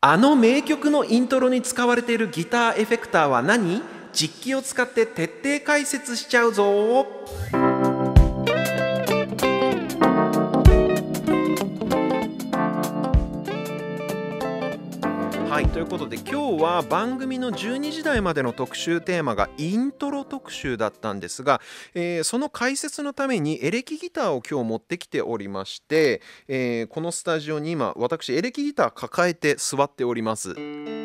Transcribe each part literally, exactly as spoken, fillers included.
あの名曲のイントロに使われているギターエフェクターは何？実機を使って徹底解説しちゃうぞ。はい、ということで今日は番組のじゅうにじ台までの特集テーマがイントロ特集だったんですが、えーその解説のためにエレキギターを今日持ってきておりまして、えーこのスタジオに今私エレキギター抱えて座っております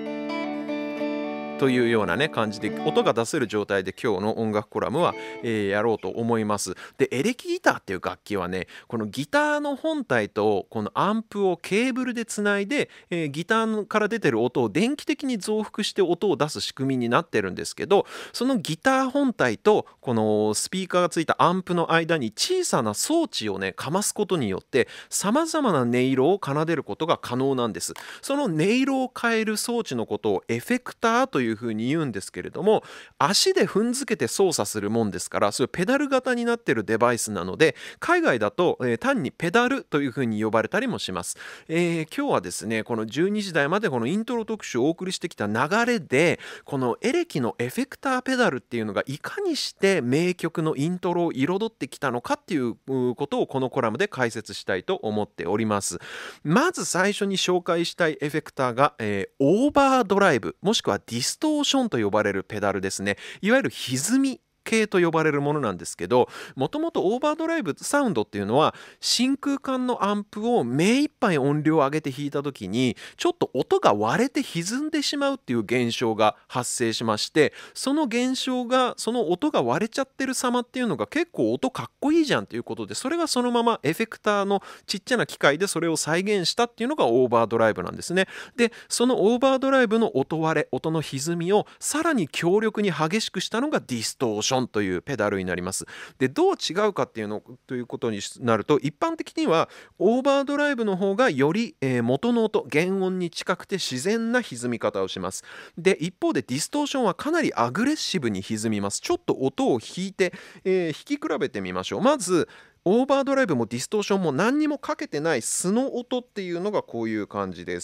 というようなね感じで音が出せる状態で今日の音楽コラムは、えーやろうと思います。でエレキギターっていう楽器はね、このギターの本体とこのアンプをケーブルでつないで、えーギターから出てる音を電気的に増幅して音を出す仕組みになってるんですけど、そのギター本体とこのスピーカーがついたアンプの間に小さな装置をねかますことによってさまざまな音色を奏でることが可能なんです。その音色を変える装置のことをエフェクターというふうに言うんですけれども、足で踏んづけて操作するもんですから、それペダル型になっているデバイスなので、海外だと、えー単にペダルというふうに呼ばれたりもします。えー今日はですねこのじゅうにじ台までこのイントロ特集をお送りしてきた流れで、このエレキのエフェクターペダルっていうのがいかにして名曲のイントロを彩ってきたのかっていううことをこのコラムで解説したいと思っております。まず最初に紹介したいエフェクターが、えーオーバードライブもしくはディストーションと呼ばれるペダルですね。いわゆる歪み系と呼ばれるものなんですけど、もともとオーバードライブサウンドっていうのは真空管のアンプを目いっぱい音量を上げて弾いた時にちょっと音が割れて歪んでしまうっていう現象が発生しまして、その現象がその音が割れちゃってる様っていうのが結構音かっこいいじゃんということで、それがそのままエフェクターのちっちゃな機械でそれを再現したっていうのがオーバードライブなんですね。でそのオーバードライブの音割れ音の歪みをさらに強力に激しくしたのがディストーションというペダルになります。でどう違うかっていうのということになると、一般的にはオーバードライブの方がより、えー元の音原音に近くて自然な歪み方をします。で一方でディストーションはかなりアグレッシブに歪みます。ちょっと音を弾いて、えー弾き比べてみましょう。まずオーバードライブもディストーションも何にもかけてない素の音っていうのがこういう感じです。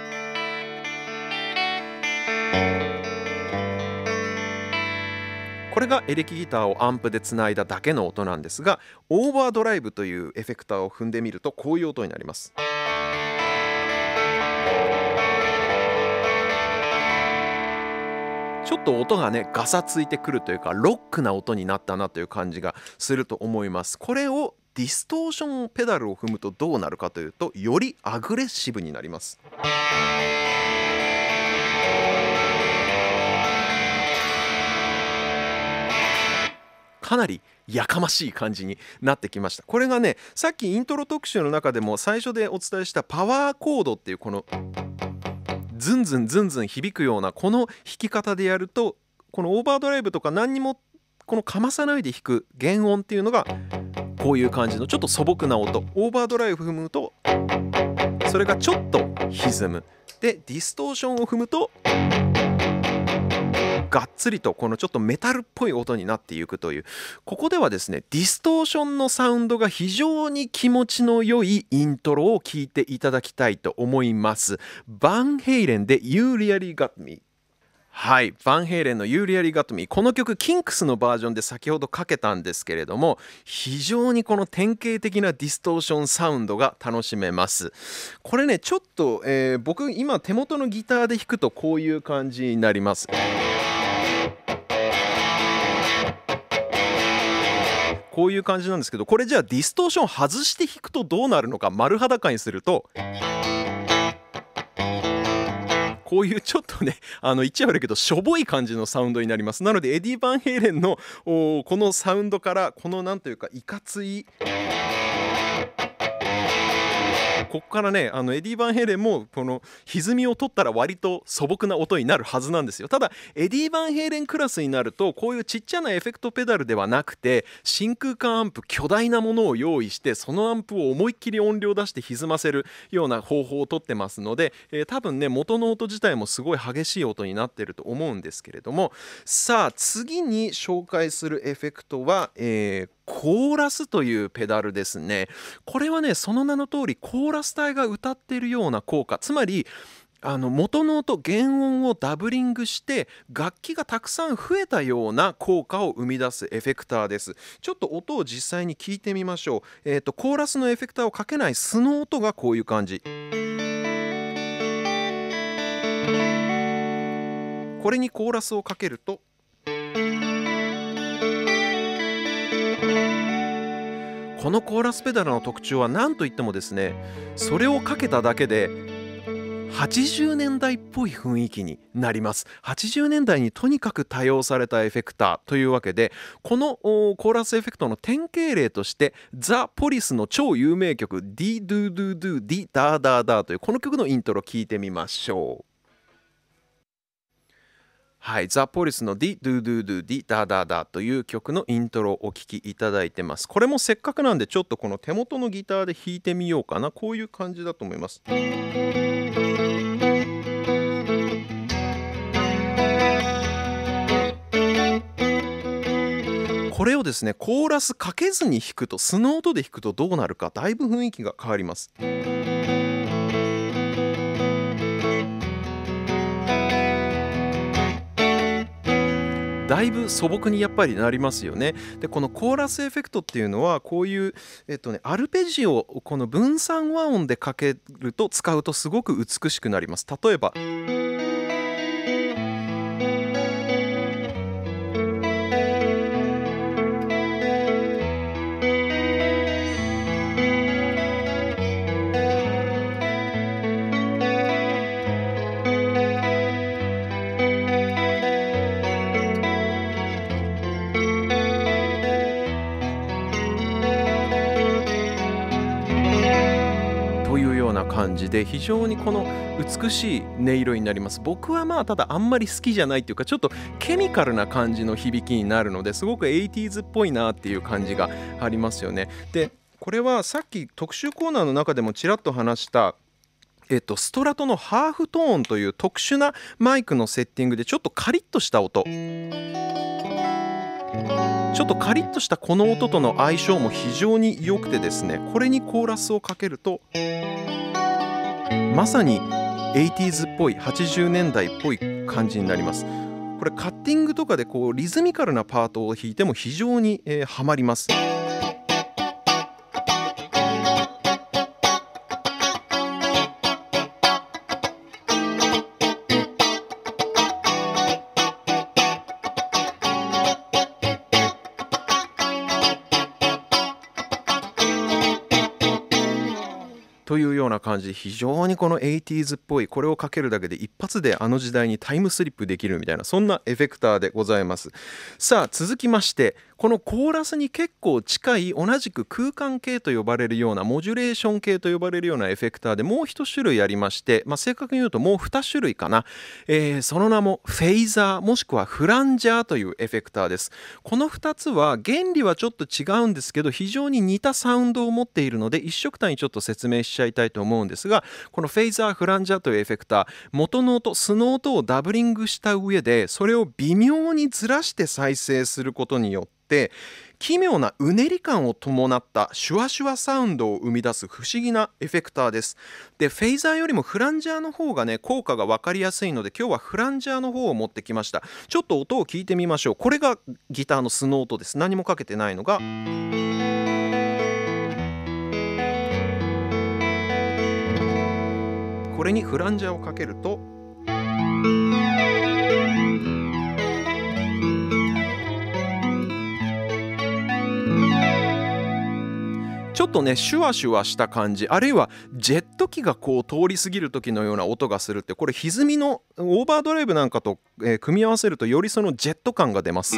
これがエレキギターをアンプでつないだだけの音なんですが、オーバードライブというエフェクターを踏んでみるとこういう音になります。ちょっと音がねガサついてくるというかロックな音になったなという感じがすると思います。これをディストーションペダルを踏むとどうなるかというと、よりアグレッシブになります。かなりやかましい感じになってきました。これがねさっきイントロ特集の中でも最初でお伝えしたパワーコードっていうこのズンズンズンズン響くようなこの弾き方でやると、このオーバードライブとか何にもこのかまさないで弾く原音っていうのがこういう感じのちょっと素朴な音。オーバードライブ踏むとそれがちょっと歪む。でディストーションを踏むとがっつりとこのちょっとメタルっぽい音になっていくという、ここではですねディストーションのサウンドが非常に気持ちの良いイントロを聴いていただきたいと思います。バンヘイレンで You Really Got Me。はい、バンヘイレンの You Really Got Me、 この曲キンクスのバージョンで先ほどかけたんですけれども、非常にこの典型的なディストーションサウンドが楽しめます。これねちょっと、えー僕今手元のギターで弾くとこういう感じになります。こういう感じなんですけど、これじゃあディストーション外して弾くとどうなるのか丸裸にするとこういうちょっとねあの言っちゃ悪いけどしょぼい感じのサウンドになります。なのでエディ・バンヘイレンのこのサウンドからこのなんというかいかついここからねあのエディ・バンヘイレンもこの歪みを取ったら割と素朴な音になるはずなんですよ。ただエディ・バンヘイレンクラスになるとこういうちっちゃなエフェクトペダルではなくて真空管アンプ巨大なものを用意して、そのアンプを思いっきり音量出して歪ませるような方法をとってますので、えー多分ね元の音自体もすごい激しい音になってると思うんですけれども、さあ次に紹介するエフェクトは、えーコーラスというペダルですね。これはねその名の通りコーラス隊が歌っているような効果、つまりあの元の音原音をダブリングして楽器がたくさん増えたような効果を生み出すエフェクターです。ちょっと音を実際に聞いてみましょう。えーと、コーラスのエフェクターをかけない素の音がこういう感じ。これにコーラスをかけるとこのコーラスペダルの特徴は何といってもですね、それをかけただけではちじゅうねんだいっぽい雰囲気になります。はちじゅうねんだいにとにかく多用されたエフェクターというわけで、このコーラスエフェクトの典型例としてザ・ポリスの超有名曲 ディ・ドゥ・ドゥ・ドゥ・ディ・ダーダーダーというこの曲のイントロ聞いてみましょう。はい、ザ・ポリスのディ・ドゥ・ドゥ・ドゥ・ディ・ダーダーダーという曲のイントロをお聴きいただいてます。これもせっかくなんでちょっとこの手元のギターで弾いてみようかな。こういう感じだと思います。これをですね、コーラスかけずに弾くと、素の音で弾くとどうなるか、だいぶ雰囲気が変わります。だいぶ素朴にやっぱりなりますよね。でこのコーラスエフェクトっていうのはこういう、えっとね、アルペジオをこの分散和音でかけると使うとすごく美しくなります。例えばというような感じで非常にこの美しい音色になります。僕はまあただあんまり好きじゃないっていうかちょっとケミカルな感じの響きになるのですごくエイティーズっぽいなっていう感じがありますよね。でこれはさっき特集コーナーの中でもちらっと話したえっと、ストラトのハーフトーンという特殊なマイクのセッティングでちょっとカリッとした音ちょっとカリッとしたこの音との相性も非常に良くてですね、これにコーラスをかけるとまさにエイティーズっぽいはちじゅうねんだいっぽい感じになります。これカッティングとかでこうリズミカルなパートを弾いても非常に、えー、ハマります。というような感じで非常にこのエイティーズっぽいこれをかけるだけで一発であの時代にタイムスリップできるみたいなそんなエフェクターでございます。さあ続きましてこのコーラスに結構近い同じく空間系と呼ばれるようなモジュレーション系と呼ばれるようなエフェクターでもう一種類ありまして、まあ、正確に言うともう二種類かな、えー、その名もフェイザーもしくはフランジャーというエフェクターです。このふたつは原理はちょっと違うんですけど非常に似たサウンドを持っているので一緒くたにちょっと説明しちゃいたいと思うんですが、このフェイザーフランジャーというエフェクター元の音素の音をダブリングした上でそれを微妙にずらして再生することによって奇妙なうねり感を伴ったシュワシュワサウンドを生み出す不思議なエフェクターです。でフェイザーよりもフランジャーの方がね効果が分かりやすいので今日はフランジャーの方を持ってきました。ちょっと音を聞いてみましょう。これがギターの素の音です。何もかけてないのがこれにフランジャーをかけるとちょっとねシュワシュワした感じあるいはジェット機がこう通り過ぎる時のような音がするってこれ歪みのオーバードライブなんかと、えー、組み合わせるとよりそのジェット感が出ます。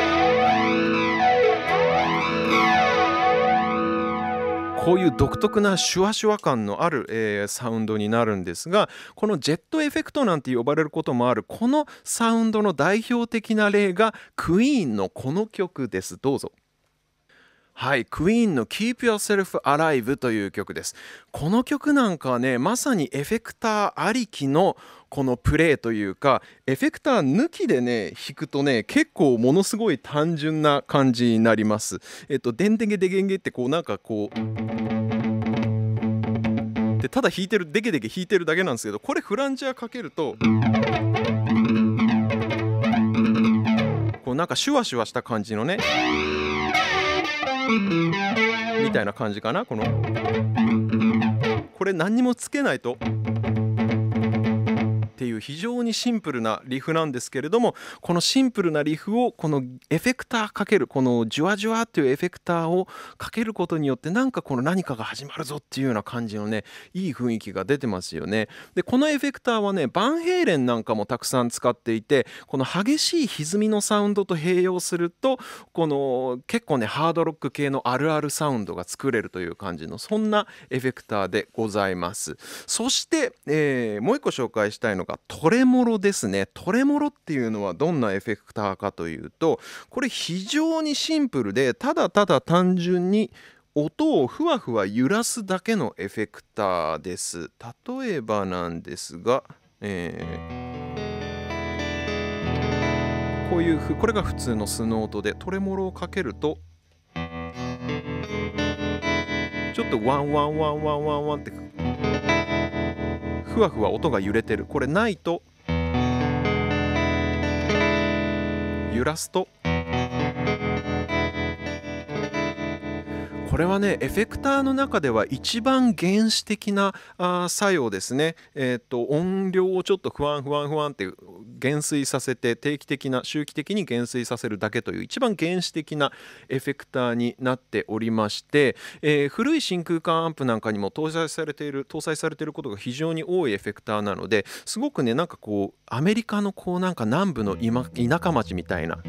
こういう独特なシュワシュワ感のある、えー、サウンドになるんですがこのジェットエフェクトなんて呼ばれることもあるこのサウンドの代表的な例がクイーンのこの曲です。どうぞ。はい、クイーンの Keep Yourself Alive という曲です。この曲なんかはねまさにエフェクターありきのこのプレイというかエフェクター抜きでね弾くとね結構ものすごい単純な感じになります。えっとでんでげでげんげってこうなんかこうでただ弾いてるデケデケ弾いてるだけなんですけど、これフランジャーかけるとこうなんかシュワシュワした感じのねみたいな感じかな。このこれ何にもつけないとっていう非常にシンプルなリフなんですけれども、このシンプルなリフをこのエフェクターかける、このジュワジュワっていうエフェクターをかけることによって、なんかこの何かが始まるぞっていうような感じのね、いい雰囲気が出てますよね。でこのエフェクターはね、バンヘイレンなんかもたくさん使っていて、この激しい歪みのサウンドと併用すると、この結構ねハードロック系のあるあるサウンドが作れるという感じの、そんなエフェクターでございます。そして、えー、もう一個紹介したいのがトレモロですね。トレモロっていうのはどんなエフェクターかというと、これ非常にシンプルで、ただただ単純に音をふわふわ揺らすだけのエフェクターです。例えばなんですが、えー、こういうふこれが普通のスノートで、トレモロをかけるとちょっとワンワンワンワンワンワンってふわふわ音が揺れてる。これないと、揺らすと、これはねエフェクターの中では一番原始的なあ作用ですね。えー、と音量をちょっとふわんふわんふわんって減衰させて、定期的な周期的に減衰させるだけという一番原始的なエフェクターになっておりまして、えー、古い真空管アンプなんかにも搭載されている搭載されていることが非常に多いエフェクターなので、すごくねなんかこうアメリカのこうなんか南部の今田舎町みたいな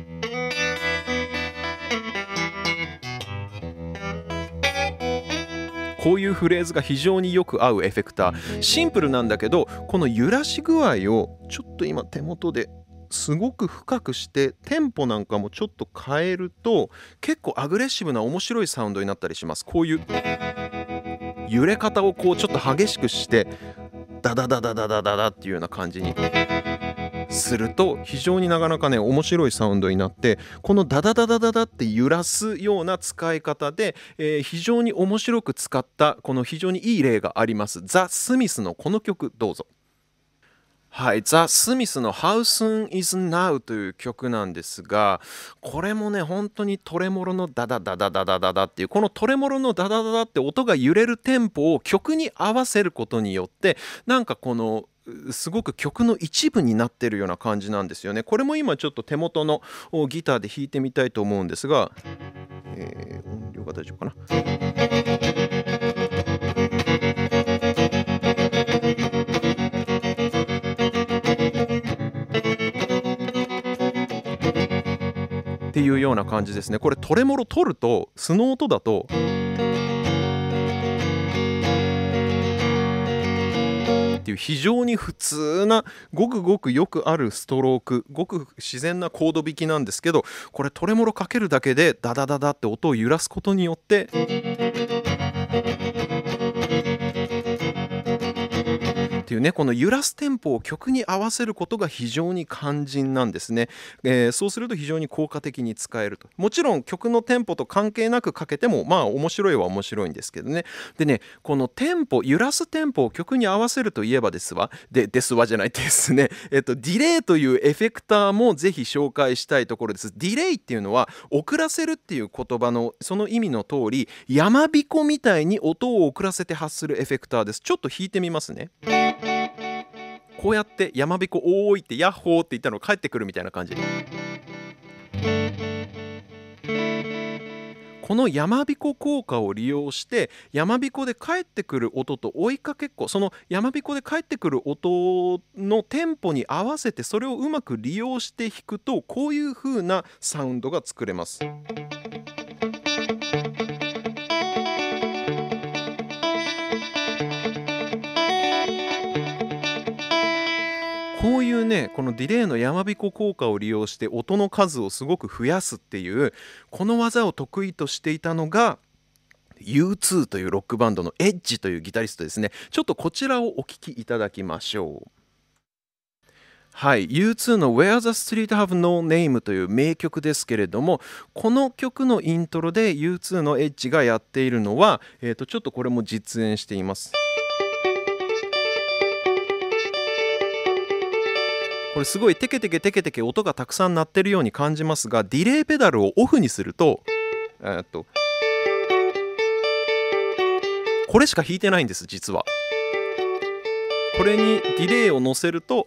こういうフレーズが非常によく合うエフェクター。シンプルなんだけど、この揺らし具合をちょっと今手元ですごく深くして、テンポなんかもちょっと変えると結構アグレッシブな面白いサウンドになったりします。こういう揺れ方をこうちょっと激しくしてダダダダダダダダっていうような感じにすると、非常になかなかね面白いサウンドになって、このダダダダダダって揺らすような使い方で、えー、非常に面白く使ったこの非常にいい例があります。ザ・スミスのこの曲どうぞ。はい、ザ・スミスの How Soon Is Now という曲なんですが、これもね本当にトレモロのダダダダダダダダっていう、このトレモロのダダダダって音が揺れるテンポを曲に合わせることによって、なんかこのすごく曲の一部になってるような感じなんですよね。これも今ちょっと手元のギターで弾いてみたいと思うんですが、えー、音量が大丈夫かな。っていうような感じですね。これトレモロ取るとスノートだとっていう非常に普通なごくごくよくあるストローク、ごく自然なコード弾きなんですけど、これトレモロかけるだけでダダダダって音を揺らすことによってっていうね、この揺らすテンポを曲に合わせることが非常に肝心なんですね。えー、そうすると非常に効果的に使えると。もちろん曲のテンポと関係なくかけてもまあ面白いは面白いんですけどね。でね、このテンポ、揺らすテンポを曲に合わせるといえばですわでですわじゃないですね、えっとディレイというエフェクターもぜひ紹介したいところです。ディレイっていうのは遅らせるっていう言葉のその意味の通り、山彦みたいに音を遅らせて発するエフェクターです。ちょっと弾いてみますね。こうやって山彦おーいってヤッホーって言ったのが返ってくるみたいな感じ。この山彦効果を利用して山彦で返ってくる音と追いかけっこ、その山彦で返ってくる音のテンポに合わせてそれをうまく利用して弾くと、こういう風なサウンドが作れます。こういうね、このディレイの山彦効果を利用して音の数をすごく増やすっていうこの技を得意としていたのが ユーツー というロックバンドのエッジというギタリストですね。ちょっとこちらをお聴きいただきましょう。はい、ユーツー の Where the Street Have No Name という名曲ですけれども、この曲のイントロで ユーツー のエッジがやっているのは、えーと、ちょっとこれも実演しています。 これすごいテケテケテケテケ音がたくさん鳴ってるように感じますが、ディレイペダルをオフにすると、えーっとこれしか弾いてないんです実は。これにディレイを乗せると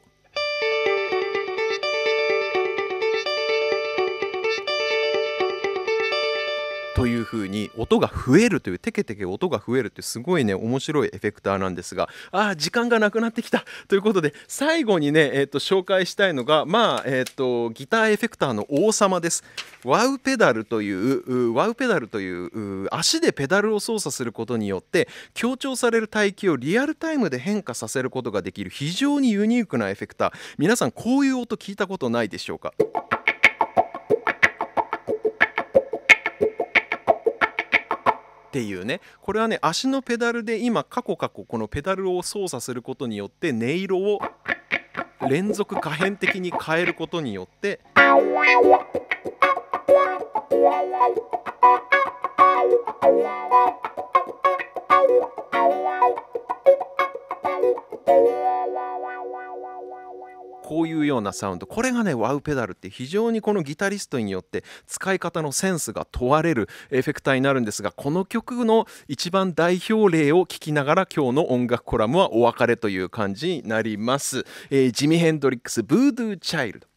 という風に音が増えるという、テケテケ音が増えるってすごいね面白いエフェクターなんですが、あー時間がなくなってきたということで、最後にね、えー、と紹介したいのが、まあえー、とギターエフェクターの王様です。ワウペダルというワウペダルという足でペダルを操作することによって強調される帯域をリアルタイムで変化させることができる非常にユニークなエフェクター。皆さんこういう音聞いたことないでしょうか。っていうね、これはね足のペダルで今カコカコこのペダルを操作することによって音色を連続可変的に変えることによってこういうようなサウンド、これがねワウペダルって非常にこのギタリストによって使い方のセンスが問われるエフェクターになるんですが、この曲の一番代表例を聴きながら今日の音楽コラムはお別れという感じになります。えー、ジミ・ヘンドリックスブードゥー・チャイルド。